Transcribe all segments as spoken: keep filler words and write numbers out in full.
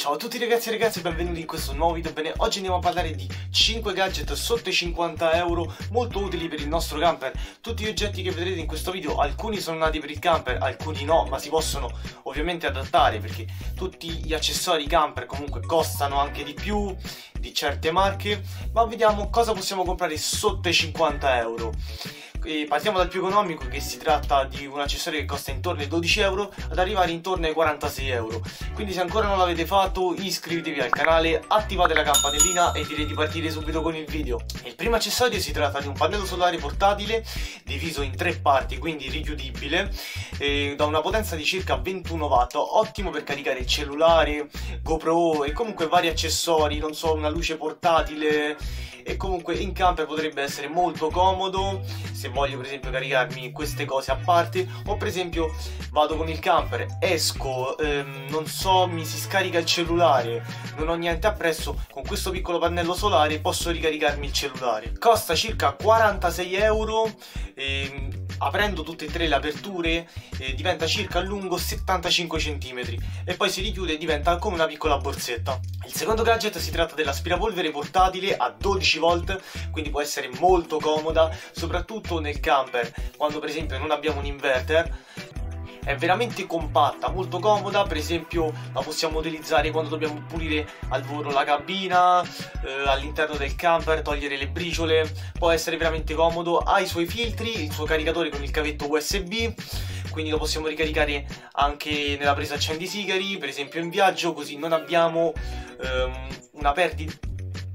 Ciao a tutti ragazzi e ragazze, benvenuti in questo nuovo video. Bene, oggi andiamo a parlare di cinque gadget sotto i cinquanta euro molto utili per il nostro camper. Tutti gli oggetti che vedrete in questo video, alcuni sono nati per il camper, alcuni no, ma si possono ovviamente adattare perché tutti gli accessori camper comunque costano anche di più di certe marche. Ma vediamo cosa possiamo comprare sotto i cinquanta euro. E partiamo dal più economico, che si tratta di un accessorio che costa intorno ai dodici euro ad arrivare intorno ai quarantasei euro. Quindi se ancora non l'avete fatto, iscrivetevi al canale, attivate la campanellina e direi di partire subito con il video. Il primo accessorio si tratta di un pannello solare portatile diviso in tre parti, quindi richiudibile, eh, da una potenza di circa ventuno watt, ottimo per caricare il cellulare, GoPro e comunque vari accessori, non so, una luce portatile. E comunque in camper potrebbe essere molto comodo se voglio per esempio caricarmi queste cose a parte, o per esempio vado con il camper, esco, ehm, non so, mi si scarica il cellulare, non ho niente appresso, con questo piccolo pannello solare posso ricaricarmi il cellulare. Costa circa quarantasei euro, ehm, aprendo tutte e tre le aperture eh, diventa circa lungo settantacinque centimetri e poi si richiude e diventa come una piccola borsetta. Il secondo gadget si tratta dell'aspirapolvere portatile a dodici volt, quindi può essere molto comoda soprattutto nel camper quando per esempio non abbiamo un inverter. È veramente compatta, molto comoda, per esempio la possiamo utilizzare quando dobbiamo pulire al volo la cabina, eh, all'interno del camper, togliere le briciole, può essere veramente comodo, ha i suoi filtri, il suo caricatore con il cavetto U S B, quindi lo possiamo ricaricare anche nella presa accendisigari, per esempio in viaggio, così non abbiamo ehm, una perdita.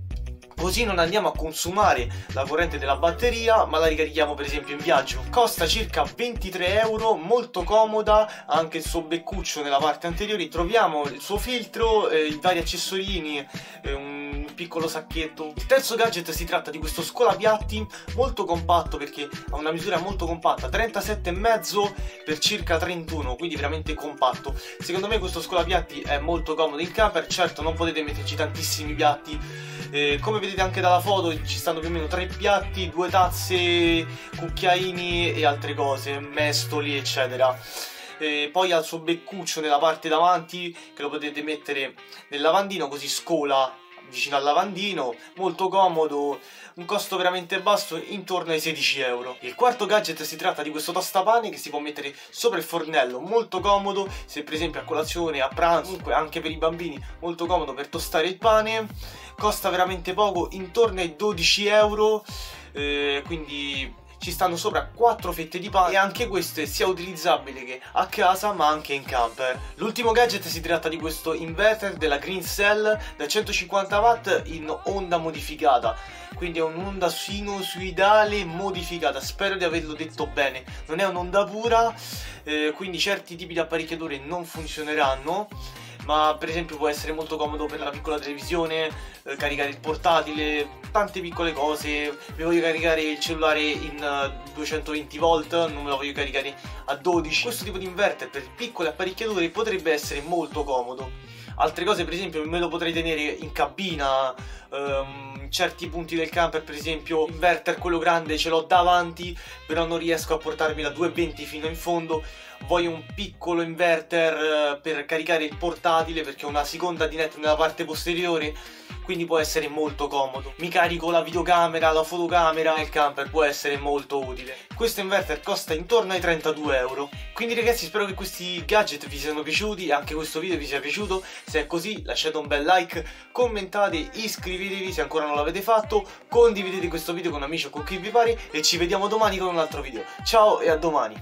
Così non andiamo a consumare la corrente della batteria, ma la ricarichiamo per esempio in viaggio. Costa circa ventitré euro, molto comoda, ha anche il suo beccuccio nella parte anteriore. Troviamo il suo filtro, eh, i vari accessorini, eh, un piccolo sacchetto. Il terzo gadget si tratta di questo scolapiatti molto compatto perché ha una misura molto compatta, trentasette virgola cinque per circa trentuno, quindi veramente compatto. Secondo me questo scolapiatti è molto comodo in camper, certo non potete metterci tantissimi piatti. Eh, come vedete anche dalla foto ci stanno più o meno tre piatti, due tazze, cucchiaini e altre cose, mestoli eccetera. Eh, poi ha il suo beccuccio nella parte davanti che lo potete mettere nel lavandino, così scola vicino al lavandino, molto comodo, un costo veramente basso, intorno ai sedici euro. Il quarto gadget si tratta di questo tostapane che si può mettere sopra il fornello, molto comodo se per esempio a colazione, a pranzo, comunque anche per i bambini, molto comodo per tostare il pane. Costa veramente poco, intorno ai dodici euro, eh, quindi ci stanno sopra quattro fette di pane e anche questo è sia utilizzabile che a casa ma anche in camper. L'ultimo gadget si tratta di questo inverter della Green Cell da centocinquanta watt in onda modificata, quindi è un'onda sinusoidale modificata, spero di averlo detto bene, non è un'onda pura, eh, quindi certi tipi di apparecchiature non funzioneranno, ma per esempio può essere molto comodo per la piccola televisione, eh, caricare il portatile, tante piccole cose. Vi voglio caricare il cellulare in uh, duecentoventi volt, non me lo voglio caricare a dodici. Questo tipo di inverter per piccole apparecchiature potrebbe essere molto comodo. Altre cose per esempio me lo potrei tenere in cabina, um, in certi punti del camper per esempio l'inverter quello grande ce l'ho davanti, però non riesco a portarmi la duecentoventi fino in fondo. Voglio un piccolo inverter uh, per caricare il portatile perché ho una seconda dinette nella parte posteriore, quindi può essere molto comodo. Mi carico la videocamera, la fotocamera nel camper, può essere molto utile. Questo inverter costa intorno ai trentadue euro. Quindi ragazzi, spero che questi gadget vi siano piaciuti e anche questo video vi sia piaciuto. Se è così lasciate un bel like, commentate, iscrivetevi se ancora non l'avete fatto, condividete questo video con amici o con chi vi pare e ci vediamo domani con un altro video. Ciao e a domani!